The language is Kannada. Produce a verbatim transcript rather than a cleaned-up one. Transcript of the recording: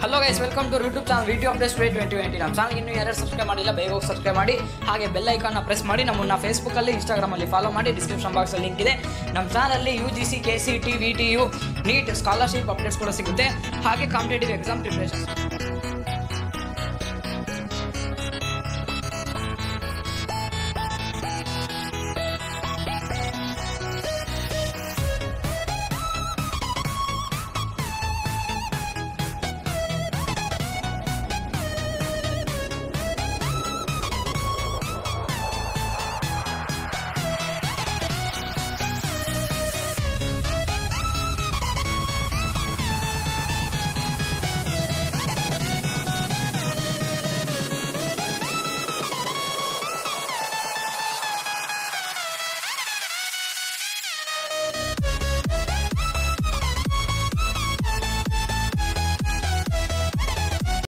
Hello guys, welcome to YouTube channel video updates twenty twenty. ನಮ್ಮ ಚಾನಲ್ ಇನ್ನೂ ಯಾರು ಸಬ್ಸ್ಕ್ರೈಬ್ ಮಾಡಿಲ್ಲ, ಬೇಗ ಹೋಗಿ ಸಬ್ಸ್ಕ್ರೈಬ್ ಮಾಡಿ. ಹಾಗೆ ಬೆಲ್ ಐಕಾನ್ನ ಪ್ರೆಸ್ ಮಾಡಿ. ನಮ್ಮನ್ನ ಫೇಸ್ಬುಕ್ಕಲ್ಲಿ, ಇನ್ಸ್ಟಾಗ್ರಾಮಲ್ಲಿ ಫಾಲೋ ಮಾಡಿ. ಡಿಸ್ಕ್ರಿಪ್ಷನ್ ಬಾಕ್ಸಲ್ಲಿ ಲಿಂಕ್ ಇದೆ. ನಮ್ಮ ಚಾನಲಲ್ಲಿ U G C, K C T, V T U, NEET, scholarship updates ಕೂಡ ಸಿಗುತ್ತೆ. ಹಾಗೆ ಕಾಂಪಿಟೇಟಿವ್ ಎಕ್ಸಾಮ್ ಪ್ರಿಪ್ರೇಷನ್